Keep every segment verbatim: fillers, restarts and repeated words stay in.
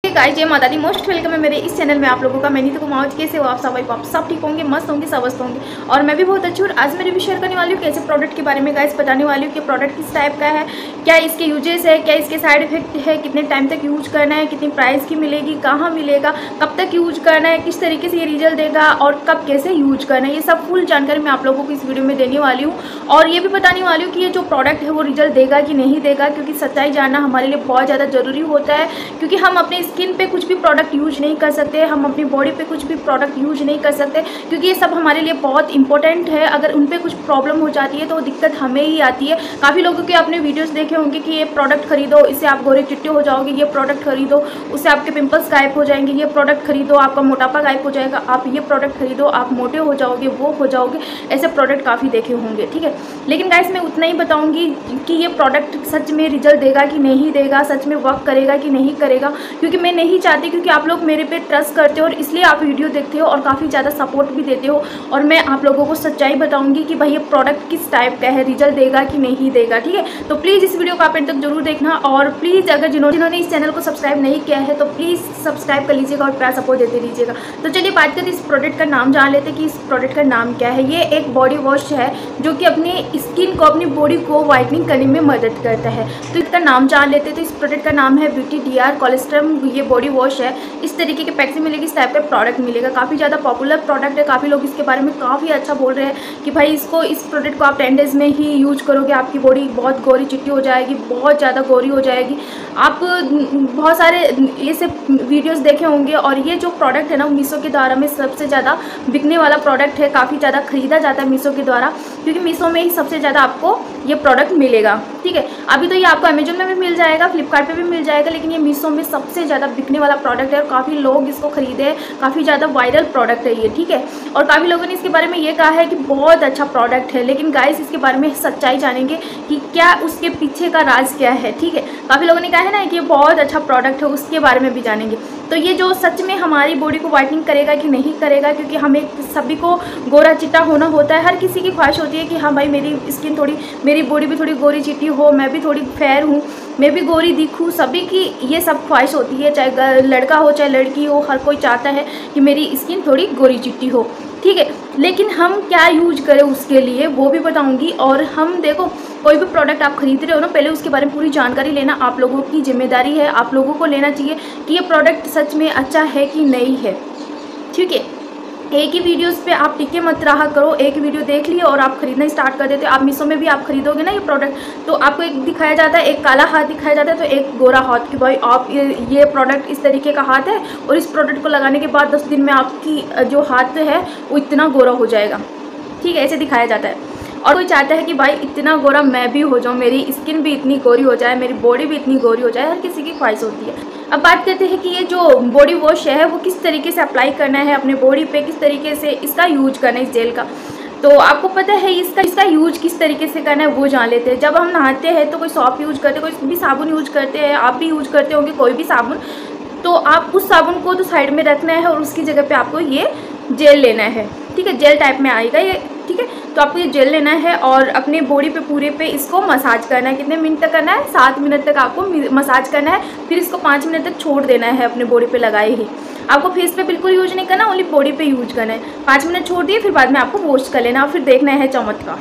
Guys जय माता दी, most welcome है मेरे इस चैनल में आप लोगों का। मैं नीतू कुमार, कैसे हो आप सब? आप सब ठीक होंगे, मस्त होंगे, स्वस्थ होंगे और मैं भी बहुत अच्छी हूँ। आज मैं रिव्यू शेयर करने वाली हूँ कैसे प्रोडक्ट के बारे में गाइस बताने वाली हूँ कि प्रोडक्ट किस टाइप का है, क्या इसके यूजेस है, क्या इसके साइड इफेक्ट है, कितने टाइम तक यूज करना है, कितनी प्राइस की मिलेगी, कहाँ मिलेगा, कब तक यूज करना है, किस तरीके से ये रिजल्ट देगा और कब कैसे यूज करना है, ये सब फुल जानकारी मैं आप लोगों को इस वीडियो में देने वाली हूँ। और ये भी बताने वाली हूँ कि ये जो प्रोडक्ट है वो रिजल्ट देगा कि नहीं देगा, क्योंकि सच्चाई जानना हमारे लिए बहुत ज़्यादा ज़रूरी होता है। क्योंकि हम अपने स्किन पे कुछ भी प्रोडक्ट यूज नहीं कर सकते, हम अपनी बॉडी पे कुछ भी प्रोडक्ट यूज नहीं कर सकते, क्योंकि ये सब हमारे लिए बहुत इंपॉर्टेंट है। अगर उन पे कुछ प्रॉब्लम हो जाती है तो दिक्कत हमें ही आती है। काफ़ी लोगों के आपने वीडियोस देखे होंगे कि ये प्रोडक्ट खरीदो, इससे आप गोरे चिट्टे हो जाओगे, ये प्रोडक्ट खरीदो उससे आपके पिंपल्स गायब हो जाएंगे, ये प्रोडक्ट खरीदो आपका मोटापा गायब हो जाएगा, आप ये प्रोडक्ट खरीदो आप मोटे हो जाओगे, वो हो जाओगे। ऐसे प्रोडक्ट काफ़ी देखे होंगे, ठीक है। लेकिन गाइस मैं उतना ही बताऊँगी कि ये प्रोडक्ट सच में रिजल्ट देगा कि नहीं देगा, सच में वर्क करेगा कि नहीं करेगा, क्योंकि मैं नहीं चाहती, क्योंकि आप लोग मेरे पे ट्रस्ट करते हो और इसलिए आप वीडियो देखते हो और काफ़ी ज़्यादा सपोर्ट भी देते हो। और मैं आप लोगों को सच्चाई बताऊंगी कि भाई ये प्रोडक्ट किस टाइप का है, रिजल्ट देगा कि नहीं देगा, ठीक है। तो प्लीज़ इस वीडियो को आप एंड तक जरूर देखना और प्लीज़ अगर जिन्होंने जिन्होंने इस चैनल को सब्सक्राइब नहीं किया है तो प्लीज़ सब्सक्राइब कर लीजिएगा और प्यार सपोर्ट देते रहिएगा। तो चलिए बात करते इस प्रोडक्ट का नाम जान लेते कि इस प्रोडक्ट का नाम क्या है। ये एक बॉडी वॉश है जो कि अपनी स्किन को, अपनी बॉडी को वाइटनिंग करने में मदद करता है। तो इसका नाम जान लेते। तो इस प्रोडक्ट का नाम है ब्यूटी डी आर कोलेस्ट्रम। ये बॉडी वॉश है, इस तरीके के पैक से मिलेगी, इस टाइप का प्रोडक्ट मिलेगा। काफ़ी ज़्यादा पॉपुलर प्रोडक्ट है, काफ़ी लोग इसके बारे में काफ़ी अच्छा बोल रहे हैं कि भाई इसको इस प्रोडक्ट को आप टेन डेज में ही यूज करोगे, आपकी बॉडी बहुत गोरी चिट्टी हो जाएगी, बहुत ज़्यादा गोरी हो जाएगी। आप बहुत सारे ये सब वीडियोस देखे होंगे और ये जो प्रोडक्ट है ना मीशो के द्वारा में सबसे ज़्यादा बिकने वाला प्रोडक्ट है, काफ़ी ज़्यादा खरीदा जाता है मीशो के द्वारा, क्योंकि मीशो में ही सबसे ज़्यादा आपको ये प्रोडक्ट मिलेगा, ठीक है। अभी तो ये आपको अमेजोन में भी मिल जाएगा, फ्लिपकार्ट पे भी मिल जाएगा, लेकिन ये मीशो में सबसे ज़्यादा बिकने वाला प्रोडक्ट है और काफ़ी लोग इसको खरीदे हैं, काफ़ी ज़्यादा वायरल प्रोडक्ट है ये, ठीक है। और काफ़ी लोगों ने इसके बारे में ये कहा है कि बहुत अच्छा प्रोडक्ट है, लेकिन गाइस इसके बारे में सच्चाई जानेंगे कि क्या उसके पीछे का राज क्या है, ठीक है। काफ़ी लोगों ने कहा है ना कि ये बहुत अच्छा प्रोडक्ट है, उसके बारे में भी जानेंगे। तो ये जो सच में हमारी बॉडी को वाइटनिंग करेगा कि नहीं करेगा, क्योंकि हमें सभी को गोरा चिट्टा होना होता है, हर किसी की ख्वाहिश होती है कि हाँ भाई मेरी स्किन थोड़ी, मेरी बॉडी भी थोड़ी गोरी चिट्टी हो, मैं भी थोड़ी फेयर हूँ, मैं भी गोरी दिखूँ, सभी की ये सब ख्वाहिश होती है, चाहे लड़का हो चाहे लड़की हो, हर कोई चाहता है कि मेरी स्किन थोड़ी गोरी चिट्टी हो, ठीक है। लेकिन हम क्या यूज करें उसके लिए वो भी बताऊंगी। और हम देखो कोई भी प्रोडक्ट आप खरीद रहे हो ना, पहले उसके बारे में पूरी जानकारी लेना आप लोगों की जिम्मेदारी है, आप लोगों को लेना चाहिए कि ये प्रोडक्ट सच में अच्छा है कि नहीं है, ठीक है। एक ही वीडियोस पे आप टिके मत रहा करो, एक वीडियो देख लिए और आप खरीदना स्टार्ट कर देते हो। आप मीशो में भी आप खरीदोगे ना ये प्रोडक्ट तो आपको एक दिखाया जाता है, एक काला हाथ दिखाया जाता है तो एक गोरा हाथ, कि भाई आप ये ये प्रोडक्ट इस तरीके का हाथ है और इस प्रोडक्ट को लगाने के बाद दस दिन में आपकी जो हाथ है वो इतना गोरा हो जाएगा, ठीक है, ऐसे दिखाया जाता है। और कोई चाहता है कि भाई इतना गोरा मैं भी हो जाऊँ, मेरी स्किन भी इतनी गोरी हो जाए, मेरी बॉडी भी इतनी गोरी हो जाए, हर किसी की ख्वाहिश होती है। अब बात करते हैं कि ये जो बॉडी वॉश है वो किस तरीके से अप्लाई करना है अपने बॉडी पे, किस तरीके से इसका यूज करना है इस जेल का। तो आपको पता है इसका इसका यूज किस तरीके से करना है वो जान लेते हैं। जब हम नहाते हैं तो कोई सॉप यूज करते हैं, कोई भी साबुन यूज करते हैं, आप भी यूज करते होंगे कोई भी साबुन, तो आप उस साबुन को तो साइड में रखना है और उसकी जगह पे आपको ये जेल लेना है, ठीक है। जेल टाइप में आएगा ये, ठीक है। तो आपको ये जेल लेना है और अपने बॉडी पे पूरे पे इसको मसाज करना है। कितने मिनट तक करना है? सात मिनट तक आपको मसाज करना है, फिर इसको पाँच मिनट तक छोड़ देना है अपने बॉडी पे लगाए ही। आपको फेस पे बिल्कुल यूज नहीं करना, ओनली बॉडी पे यूज करना है। पाँच मिनट छोड़ दिए, फिर बाद में आपको वॉश कर लेना और फिर देखना है चमत्कार,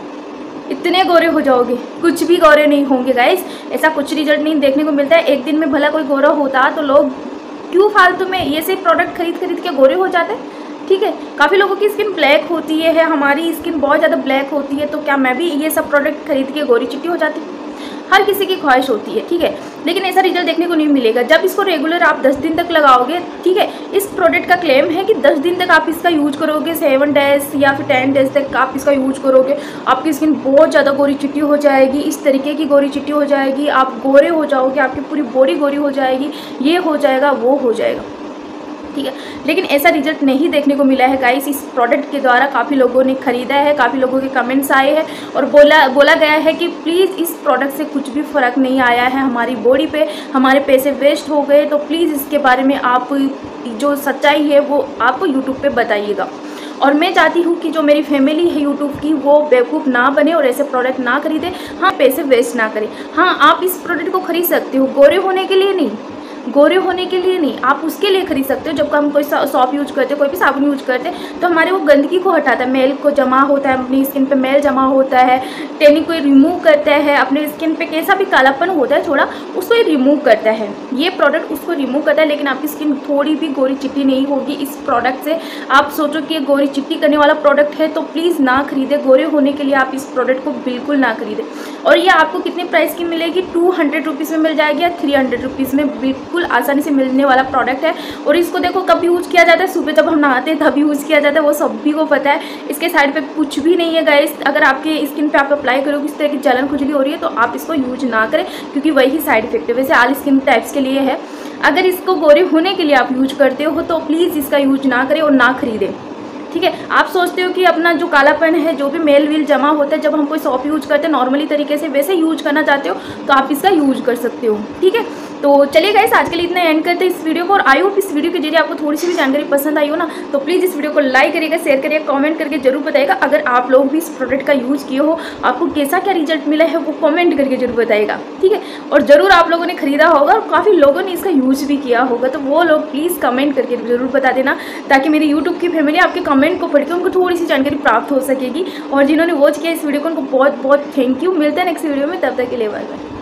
इतने गोरे हो जाओगे। कुछ भी गोरे नहीं होंगे गाइस, ऐसा कुछ रिजल्ट नहीं देखने को मिलता है। एक दिन में भला कोई गोरा होता तो लोग क्यों फालतू में ये से प्रोडक्ट खरीद खरीद के गोरे हो जाते, ठीक है। काफ़ी लोगों की स्किन ब्लैक होती है, हमारी स्किन बहुत ज़्यादा ब्लैक होती है, तो क्या मैं भी ये सब प्रोडक्ट खरीद के गोरी चिट्टी हो जाती? हर किसी की ख्वाहिश होती है, ठीक है। लेकिन ऐसा रिजल्ट देखने को नहीं मिलेगा जब इसको रेगुलर आप दस दिन तक लगाओगे, ठीक है। इस प्रोडक्ट का क्लेम है कि दस दिन तक आप इसका यूज करोगे, सेवन डेज या फिर टेन डेज तक आप इसका यूज करोगे, आपकी स्किन बहुत ज़्यादा गोरी चिट्टी हो जाएगी, इस तरीके की गोरी चिट्टी हो जाएगी, आप गोरे हो जाओगे, आपकी पूरी बॉडी गोरी हो जाएगी, ये हो जाएगा वो हो जाएगा, ठीक है। लेकिन ऐसा रिजल्ट नहीं देखने को मिला है गाइस इस प्रोडक्ट के द्वारा। काफ़ी लोगों ने ख़रीदा है, काफ़ी लोगों के कमेंट्स आए हैं और बोला बोला गया है कि प्लीज़ इस प्रोडक्ट से कुछ भी फ़र्क नहीं आया है हमारी बॉडी पे, हमारे पैसे वेस्ट हो गए। तो प्लीज़ इसके बारे में आप जो सच्चाई है वो आप यूट्यूब पे बताइएगा। और मैं चाहती हूँ कि जो मेरी फैमिली है यूट्यूब की वो बेवकूफ़ ना बने और ऐसे प्रोडक्ट ना खरीदे, हाँ पैसे वेस्ट ना करें। हाँ आप इस प्रोडक्ट को खरीद सकते हो, गोरे होने के लिए नहीं, गोरे होने के लिए नहीं, आप उसके लिए खरीद सकते हो। जब हम कोई सॉप यूज करते हैं, कोई भी साबुन यूज करते हैं, तो हमारे वो गंदगी को हटाता है, मेल को जमा होता है, अपनी स्किन पे मेल जमा होता है, टैनिंग को रिमूव करता है, अपने स्किन पे कैसा भी कालापन होता है थोड़ा, उसको ये रिमूव करता है। ये प्रोडक्ट उसको रिमूव करता है, लेकिन आपकी स्किन थोड़ी भी गोरी चिट्टी नहीं होगी इस प्रोडक्ट से। आप सोचो कि ये गोरी चिट्टी करने वाला प्रोडक्ट है तो प्लीज़ ना खरीदे। गोरे होने के लिए आप इस प्रोडक्ट को बिल्कुल ना खरीदें। और ये आपको कितने प्राइस की मिलेगी? टू हंड्रेड रुपीज़ में मिल जाएगी या थ्री हंड्रेड रुपीज़ में, बिल्कुल आसानी से मिलने वाला प्रोडक्ट है। और इसको देखो कब यूज़ किया जाता है, सुबह जब हम नहाते हैं तब यूज़ किया जाता है, वो सभी को पता है। इसके साइड इफेक्ट कुछ भी नहीं है गाइस। अगर आपके स्किन पे आप अप्लाई करोगे इस तरह की जलन खुजली हो रही है तो आप इसको यूज ना करें, क्योंकि वही साइड इफेक्ट है। वैसे ऑल स्किन टाइप्स के लिए है। अगर इसको गोरे होने के लिए आप यूज करते हो तो प्लीज़ इसका यूज ना करें और ना खरीदें, ठीक है। आप सोचते हो कि अपना जो कालापन है, जो भी मेल वील जमा होता है जब हम कोई सॉप यूज करते हैं नॉर्मली तरीके से, वैसे यूज करना चाहते हो तो आप इसका यूज कर सकते हो, ठीक है। तो चलिए गाइस, आज के लिए इतना एंड करते हैं इस वीडियो को। और आई होप इस वीडियो के जरिए आपको थोड़ी सी भी जानकारी पसंद आई हो ना, तो प्लीज़ इस वीडियो को लाइक करिएगा, शेयर करिएगा, कमेंट करके जरूर बताइएगा। अगर आप लोग भी इस प्रोडक्ट का यूज़ किए हो, आपको कैसा क्या रिजल्ट मिला है वो कमेंट करके जरूर बताइएगा, ठीक है। और ज़रूर आप लोगों ने खरीदा होगा और काफ़ी लोगों ने इसका यूज़ भी किया होगा, तो वो लोग प्लीज़ कमेंट करके जरूर बता देना, ताकि मेरी यूट्यूब की फैमिली आपके कमेंट को पढ़ के उनको थोड़ी सी जानकारी प्राप्त हो सकेगी। और जिन्होंने वॉच किया इस वीडियो को उनको बहुत बहुत थैंक यू। मिलते हैं नेक्स्ट वीडियो में, तब तक के लिए बाय बाय।